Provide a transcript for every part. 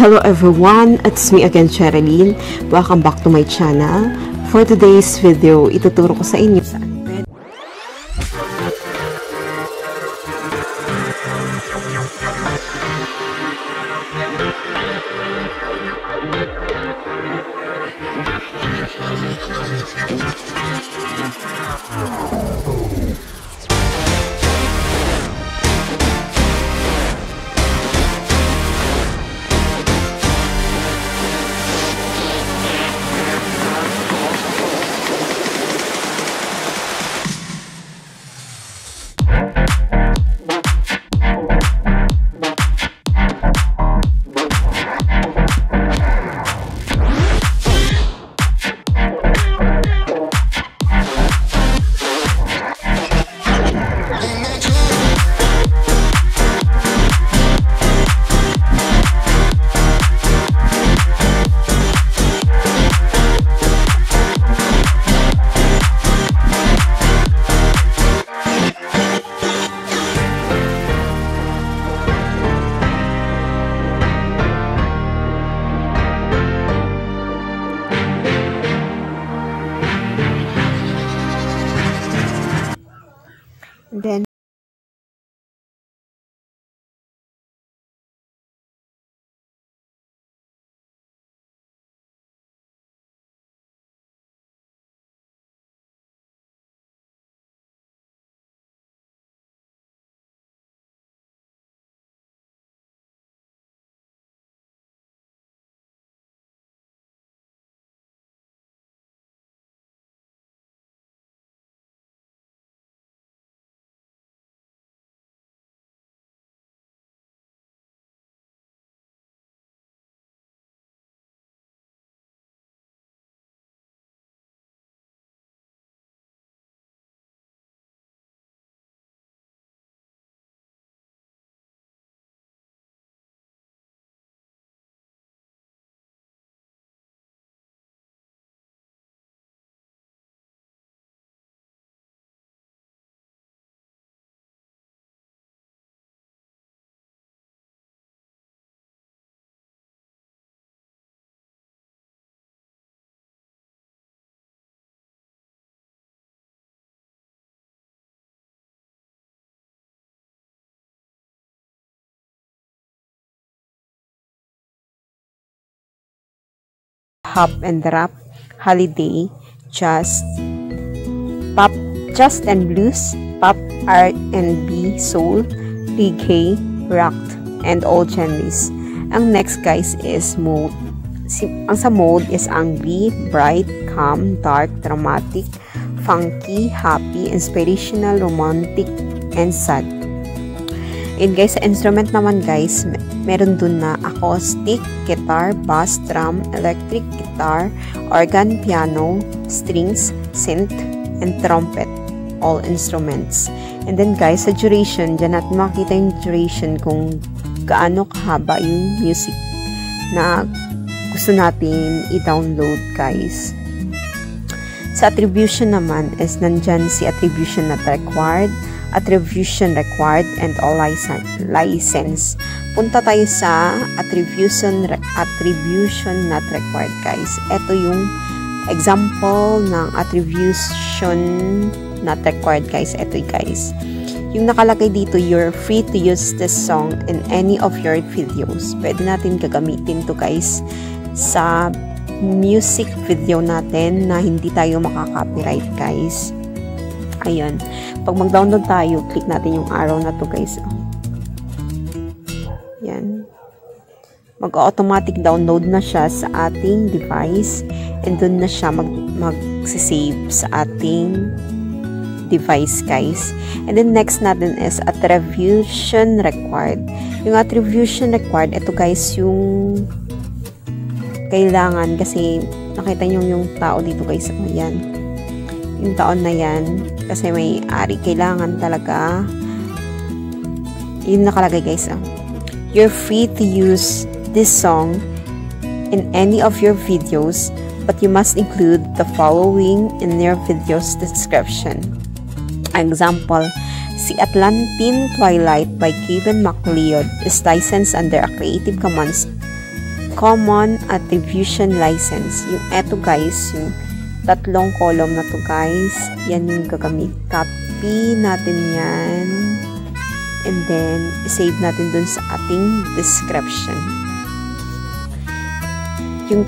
Hello everyone, it's me again, Sherilyn. Welcome back to my channel. For today's video, ituturo ko sa inyo saan pwede then Hop and Rap, Holiday, Just, Pop, Just and Blues, Pop, R&B, Soul, Reggae, Rock, and all genres. Ang next guys is mode. Ang sa mode is angry, bright, calm, dark, dramatic, funky, happy, inspirational, romantic, and sad. And guys, sa instrument naman guys, meron dun na acoustic, guitar, bass, drum, electric guitar, organ, piano, strings, synth, and trumpet. All instruments. And then guys, sa duration, dyan natin makita yung duration kung gaano kahaba yung music na gusto natin i-download guys. Sa attribution naman is nandyan si attribution not required, attribution required, and all license. Punta tayo sa attribution not required guys. Ito yung example ng attribution not required guys. Ito guys. Yung nakalagay dito, you're free to use this song in any of your videos. Pwede natin gagamitin to guys sa music video natin na hindi tayo makaka-copyright guys. Ayun. Pag mag-download tayo, click natin yung arrow na to guys. Yan. Mag-automatic download na siya sa ating device and dun na siya mag-save sa ating device guys. And then next natin is attribution required. Yung attribution required, ito guys yung kailangan kasi nakita nyo yung tao dito guys. Ayan. Yung taon na yan kasi may ari, kailangan talaga yun nakalagay guys. You're free to use this song in any of your videos, but you must include the following in your video's description. Example, si Atlantean Twilight by Kevin MacLeod is licensed under a Creative Commons common attribution license. Yung eto guys, yung tatlong column na to guys, yan yung gagamit. Copy natin yan. And then, save natin dun sa ating description. Yung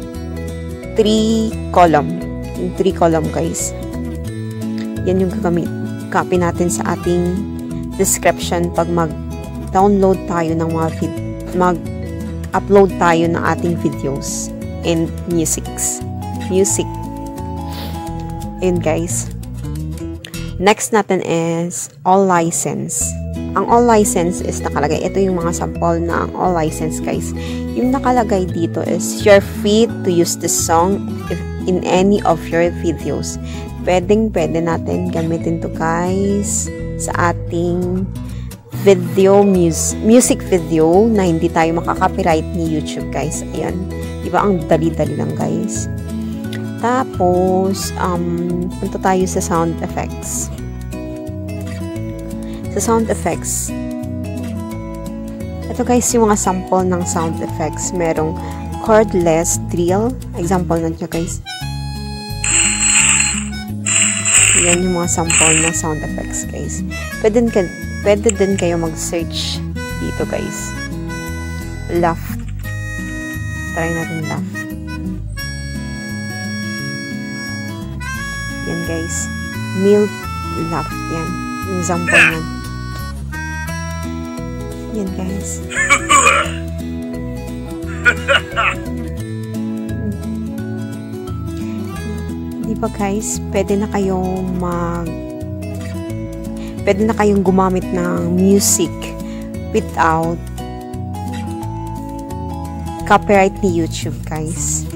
3 column. Yung 3 column guys. Yan yung gagamit. Copy natin sa ating description pag mag-download tayo ng mga mag-upload tayo ng ating videos and music. Ayun guys. Next natin is all license. Ang all license is nakalagay. Ito yung mga sample na all license guys. Yung nakalagay dito is you're free to use this song in any of your videos. Pwede natin gamitin to guys sa ating video, music video na hindi tayo makaka-copyright ni YouTube guys. Ayan. Diba ang dali-dali lang guys. Tapos, punta tayo sa sound effects. Sa sound effects, ito guys yung mga sample ng sound effects. Merong cordless drill. Example na siya guys. Yan yung mga sample ng sound effects guys. Pwede din kayo mag-search dito guys. Laugh. Try natin laugh. Yan guys. Mild laugh. Yan. Yung example yan. Yan guys. Di ba guys, pwede na kayong gumamit ng music without copyright ni YouTube guys.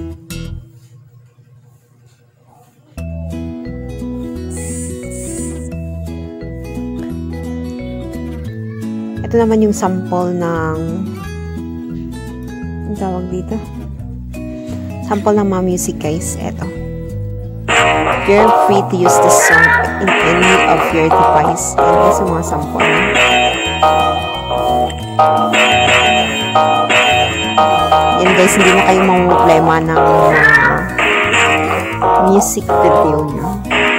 Ito naman yung sample ng ang tawag dito. Sample ng mga music guys. Ito. You're free to use this song in any of your device. Yan guys yung mga sample. Yan guys, hindi na kayo mamumblema ng music video nyo.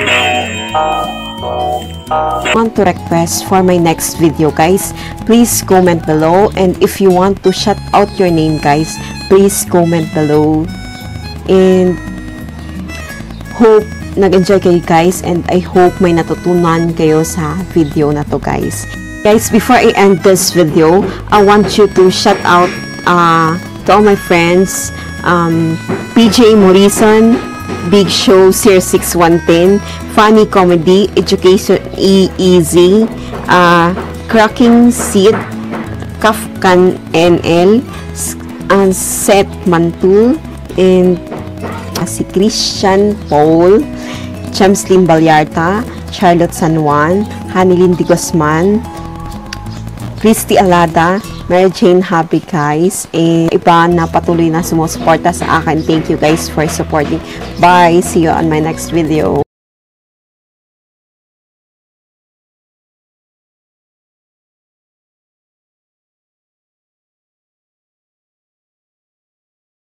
Want to request for my next video guys, please comment below, and if you want to shout out your name guys, please comment below. And hope nag-enjoy kayo guys, and I hope may natutunan kayo sa video na to guys. Guys, before I end this video, I want you to shout out to all my friends, PJ Morrison, Big Show 06110, Funny Comedy, Education Easy, Cracking Seed, Kafkan NL, Seth Mantul, and si Christian Paul, Chamslin Balyarta, Charlotte San Juan, Hanilyn de Guzman, Christy Alada, Mary Jane Happy guys, and iba na patuloy na sumusuporta sa akin. Thank you guys for supporting. Bye! See you on my next video.